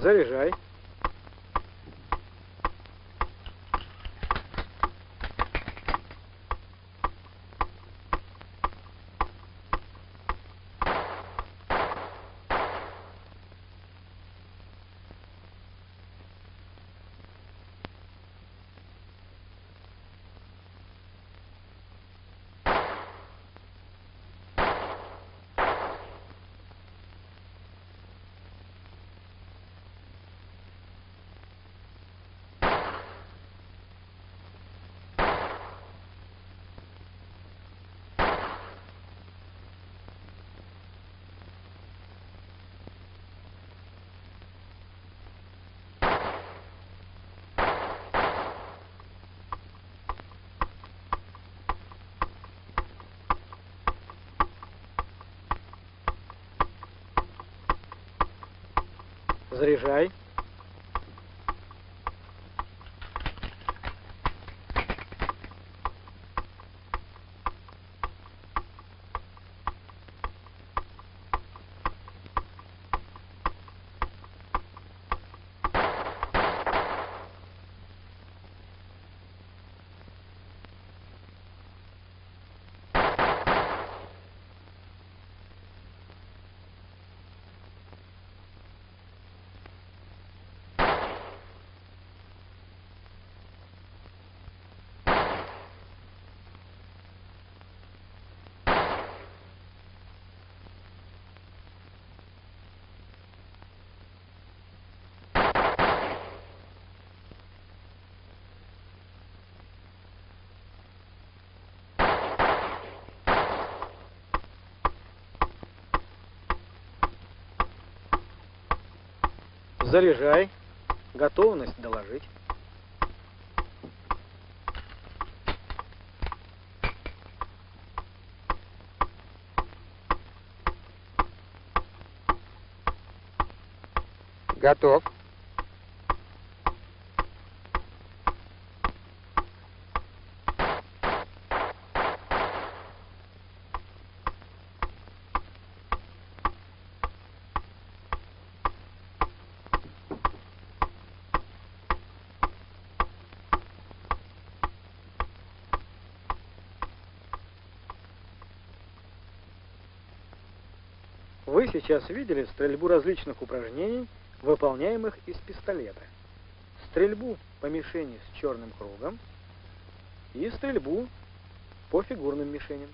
Заряжай. Заряжай. Заряжай. Готовность доложить. Готов. Вы сейчас видели стрельбу различных упражнений, выполняемых из пистолета. Стрельбу по мишени с черным кругом и стрельбу по фигурным мишеням.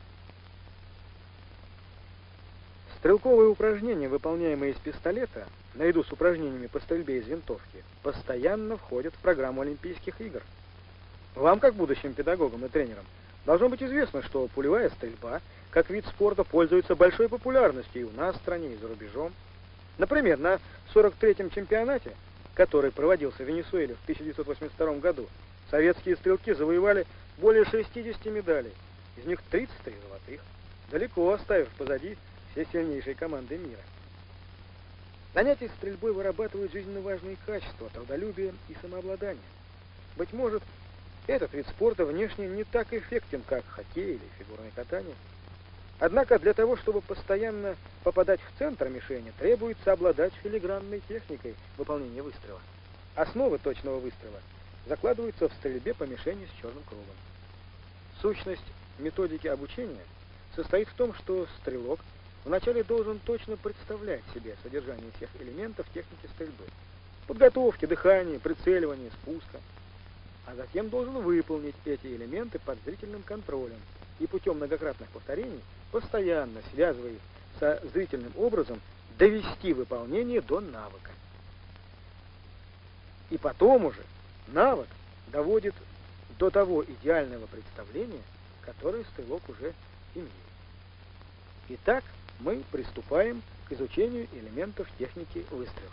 Стрелковые упражнения, выполняемые из пистолета, наряду с упражнениями по стрельбе из винтовки, постоянно входят в программу Олимпийских игр. Вам, как будущим педагогам и тренерам, должно быть известно, что пулевая стрельба, как вид спорта, пользуется большой популярностью и у нас в стране, и за рубежом. Например, на 43-м чемпионате, который проводился в Венесуэле в 1982 году, советские стрелки завоевали более 60 медалей, из них 33 золотых, далеко оставив позади все сильнейшие команды мира. Занятия стрельбой вырабатывают жизненно важные качества, трудолюбие и самообладание. Быть может, этот вид спорта внешне не так эффектен, как хоккей или фигурное катание. Однако для того, чтобы постоянно попадать в центр мишени, требуется обладать филигранной техникой выполнения выстрела. Основы точного выстрела закладываются в стрельбе по мишени с черным кругом. Сущность методики обучения состоит в том, что стрелок вначале должен точно представлять себе содержание всех элементов техники стрельбы: подготовки, дыхания, прицеливания, спуска. А затем должен выполнить эти элементы под зрительным контролем и путем многократных повторений, постоянно связывая их со зрительным образом, довести выполнение до навыка. И потом уже навык доводит до того идеального представления, которое стрелок уже имеет. Итак, мы приступаем к изучению элементов техники выстрела.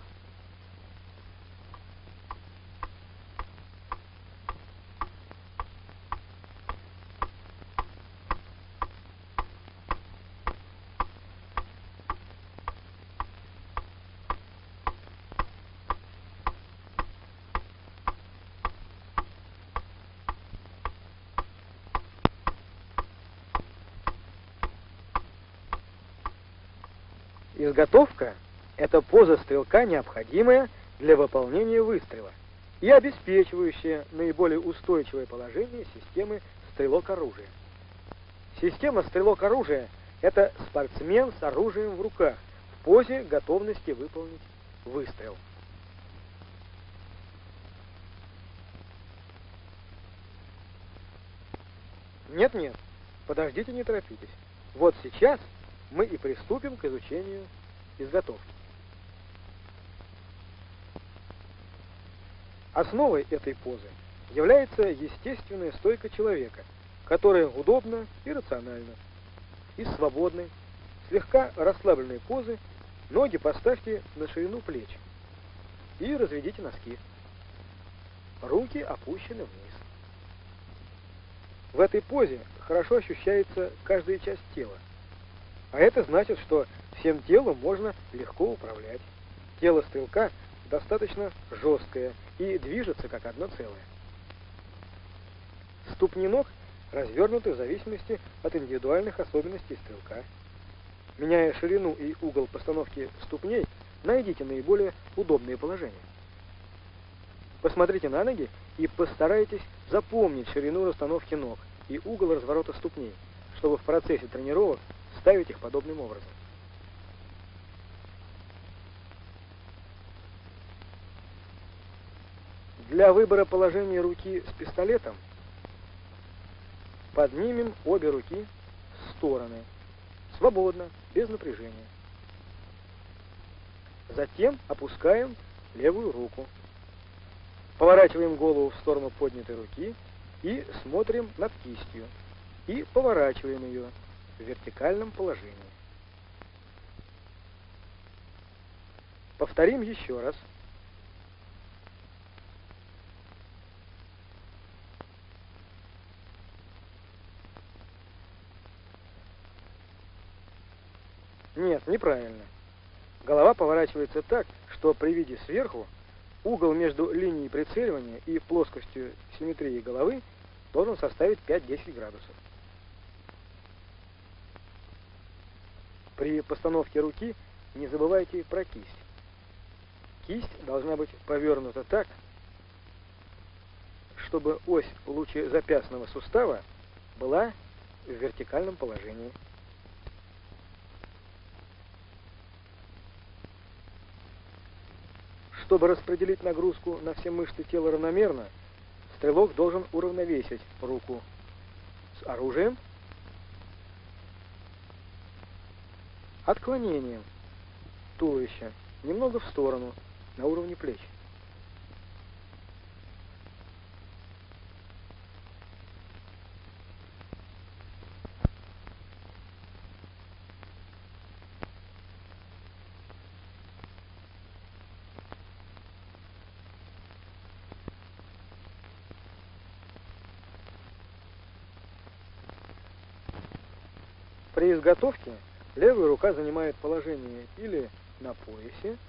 Изготовка – это поза стрелка, необходимая для выполнения выстрела и обеспечивающая наиболее устойчивое положение системы стрелок-оружия. Система стрелок-оружия – это спортсмен с оружием в руках в позе готовности выполнить выстрел. Нет-нет, подождите, не торопитесь. Вот сейчас мы и приступим к изучению изготовки. Основой этой позы является естественная стойка человека, которая удобна и рациональна. Из свободной, слегка расслабленной позы ноги поставьте на ширину плеч и разведите носки. Руки опущены вниз. В этой позе хорошо ощущается каждая часть тела. А это значит, что всем телом можно легко управлять. Тело стрелка достаточно жесткое и движется как одно целое. Ступни ног развернуты в зависимости от индивидуальных особенностей стрелка. Меняя ширину и угол постановки ступней, найдите наиболее удобные положения. Посмотрите на ноги и постарайтесь запомнить ширину расстановки ног и угол разворота ступней, чтобы в процессе тренировок ставить их подобным образом. Для выбора положения руки с пистолетом поднимем обе руки в стороны, свободно, без напряжения. Затем опускаем левую руку. Поворачиваем голову в сторону поднятой руки и смотрим над кистью. И поворачиваем ее в вертикальном положении. Повторим еще раз. Нет, неправильно. Голова поворачивается так, что при виде сверху угол между линией прицеливания и плоскостью симметрии головы должен составить 5-10 градусов. При постановке руки не забывайте про кисть. Кисть должна быть повернута так, чтобы ось лучезапястного сустава была в вертикальном положении. Чтобы распределить нагрузку на все мышцы тела равномерно, стрелок должен уравновесить руку с оружием отклонением туловища немного в сторону, на уровне плеч. При изготовке левая рука занимает положение или на поясе,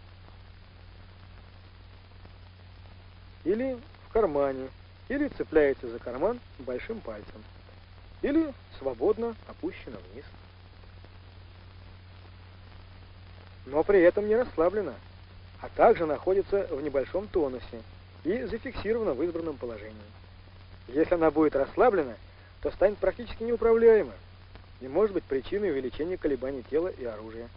или в кармане, или цепляется за карман большим пальцем, или свободно опущена вниз. Но при этом не расслаблена, а также находится в небольшом тонусе и зафиксирована в избранном положении. Если она будет расслаблена, то станет практически неуправляема и может быть причиной увеличения колебаний тела и оружия.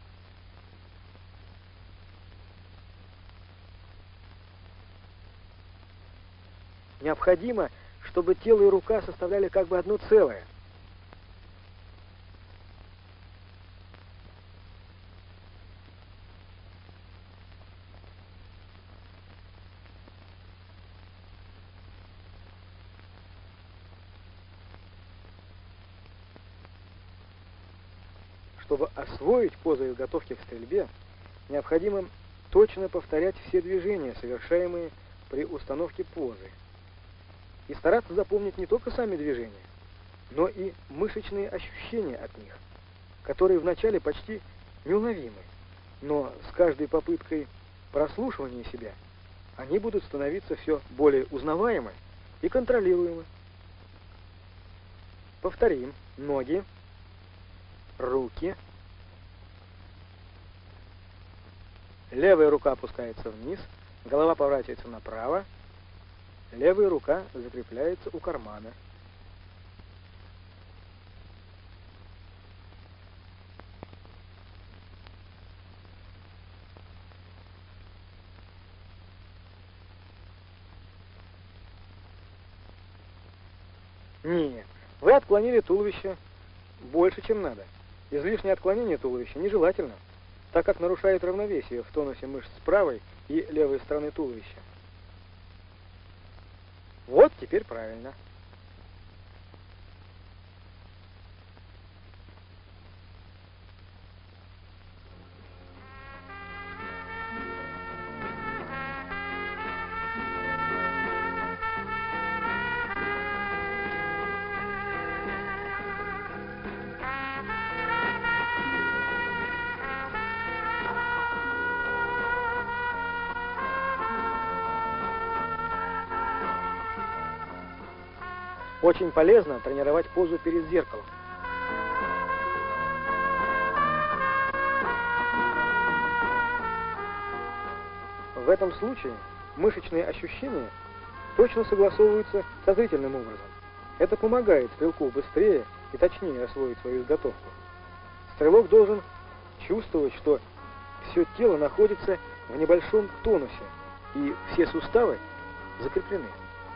Необходимо, чтобы тело и рука составляли как бы одно целое. Чтобы освоить позу изготовки к стрельбе, необходимо точно повторять все движения, совершаемые при установке позы, и стараться запомнить не только сами движения, но и мышечные ощущения от них, которые вначале почти неуловимы, но с каждой попыткой прослушивания себя они будут становиться все более узнаваемы и контролируемы. Повторим. Ноги, руки. Левая рука опускается вниз, Голова поворачивается направо, левая рука закрепляется у кармана. Нет, вы отклонили туловище больше, чем надо. Излишнее отклонение туловища нежелательно, так как нарушает равновесие в тонусе мышц правой и левой стороны туловища. Вот теперь правильно. Очень полезно тренировать позу перед зеркалом. В этом случае мышечные ощущения точно согласовываются со зрительным образом. Это помогает стрелку быстрее и точнее освоить свою изготовку. Стрелок должен чувствовать, что все тело находится в небольшом тонусе, и все суставы закреплены.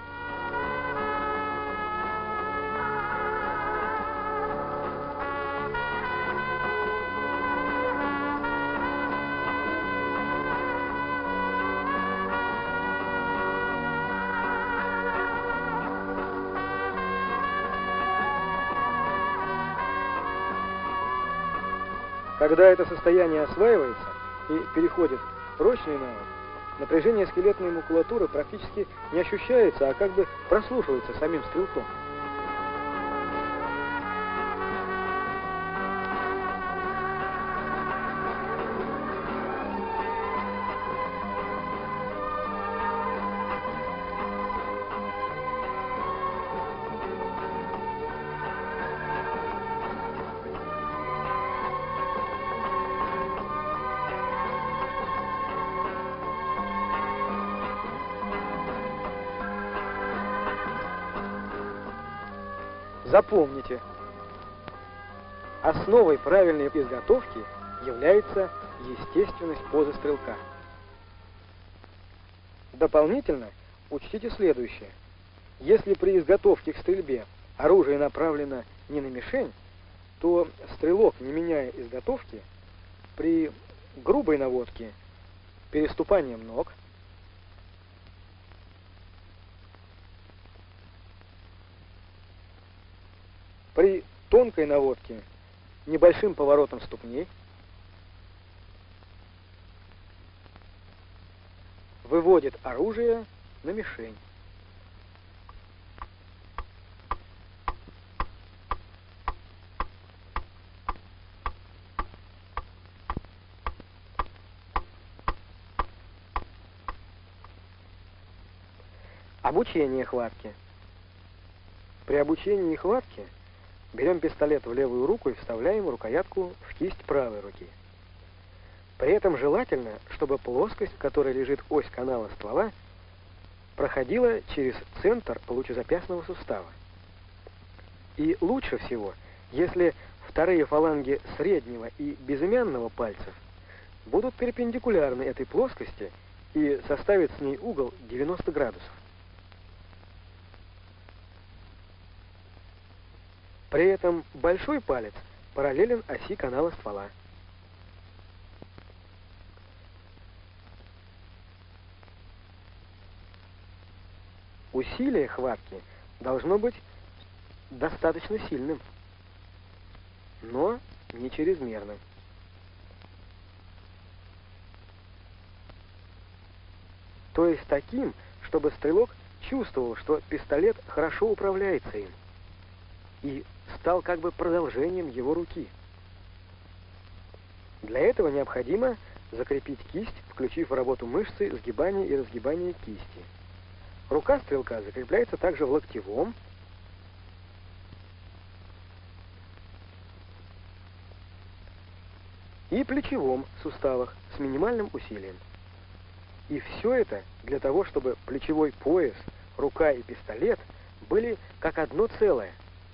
Когда это состояние осваивается и переходит в прочный навык, напряжение скелетной мускулатуры практически не ощущается, а как бы прослушивается самим стрелком. Запомните, основой правильной изготовки является естественность позы стрелка. Дополнительно учтите следующее. Если при изготовке к стрельбе оружие направлено не на мишень, то стрелок, не меняя изготовки, при грубой наводке, переступанием ног, при тонкой наводке небольшим поворотом ступней выводит оружие на мишень. Обучение хватки. При обучении хватки берем пистолет в левую руку и вставляем рукоятку в кисть правой руки. При этом желательно, чтобы плоскость, в которой лежит ось канала ствола, проходила через центр лучезапястного сустава. И лучше всего, если вторые фаланги среднего и безымянного пальцев будут перпендикулярны этой плоскости и составят с ней угол 90 градусов. При этом большой палец параллелен оси канала ствола. Усилие хватки должно быть достаточно сильным, но не чрезмерным. То есть таким, чтобы стрелок чувствовал, что пистолет хорошо управляется им и стал как бы продолжением его руки. Для этого необходимо закрепить кисть, включив в работу мышцы сгибания и разгибания кисти. Рука стрелка закрепляется также в локтевом и плечевом суставах с минимальным усилием. И все это для того, чтобы плечевой пояс, рука и пистолет были как одно целое.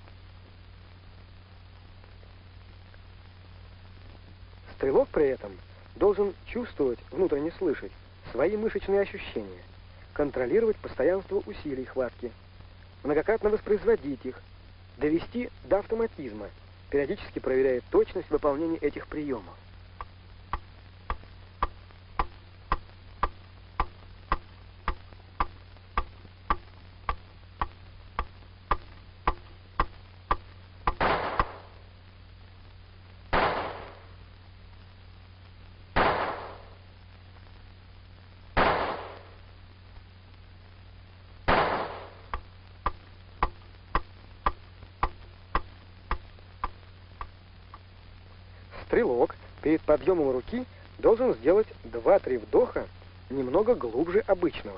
Стрелок при этом должен чувствовать, внутренне слышать, свои мышечные ощущения, контролировать постоянство усилий хватки, многократно воспроизводить их, довести до автоматизма, периодически проверяя точность выполнения этих приемов. Стрелок перед подъемом руки должен сделать 2-3 вдоха немного глубже обычного.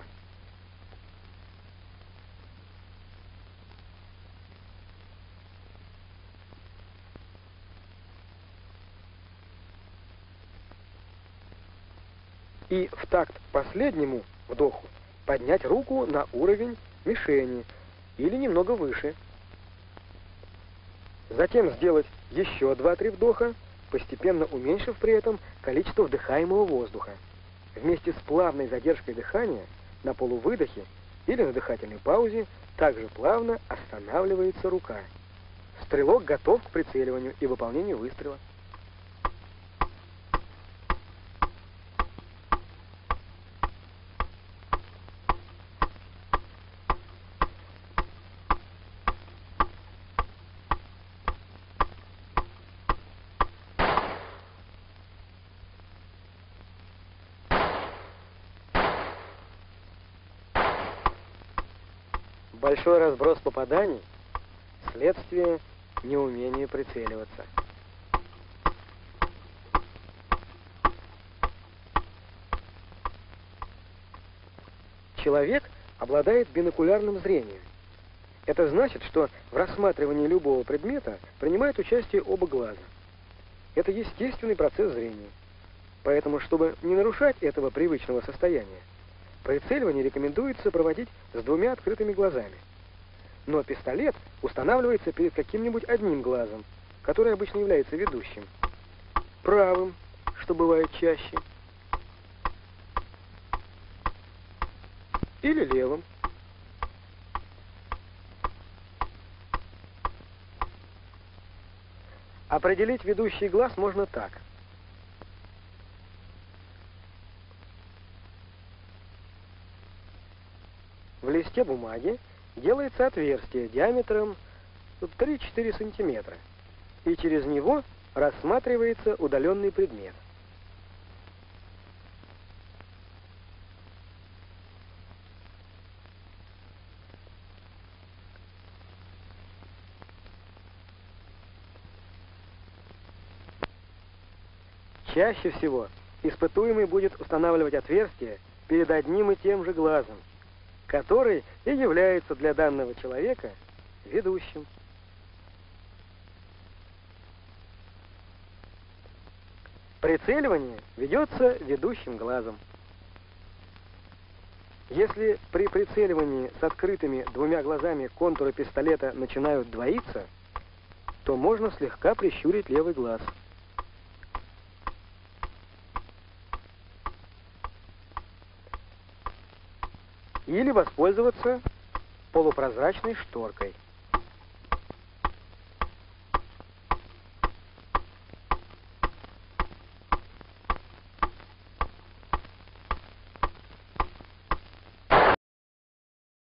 И в такт последнему вдоху поднять руку на уровень мишени или немного выше. Затем сделать еще 2-3 вдоха, постепенно уменьшив при этом количество вдыхаемого воздуха. Вместе с плавной задержкой дыхания на полувыдохе или на дыхательной паузе также плавно останавливается рука. Стрелок готов к прицеливанию и выполнению выстрела. Большой разброс попаданий – следствие неумения прицеливаться. Человек обладает бинокулярным зрением. Это значит, что в рассматривании любого предмета принимают участие оба глаза. Это естественный процесс зрения. Поэтому, чтобы не нарушать этого привычного состояния, прицеливание рекомендуется проводить с 2 открытыми глазами. Но пистолет устанавливается перед каким-нибудь одним глазом, который обычно является ведущим. Правым, что бывает чаще. Или левым. Определить ведущий глаз можно так. В листе бумаги делается отверстие диаметром 3-4 сантиметра, и через него рассматривается удаленный предмет. Чаще всего испытуемый будет устанавливать отверстие перед одним и тем же глазом, который и является для данного человека ведущим. Прицеливание ведется ведущим глазом. Если при прицеливании с открытыми 2 глазами контуры пистолета начинают двоиться, то можно слегка прищурить левый глаз. Или воспользоваться полупрозрачной шторкой.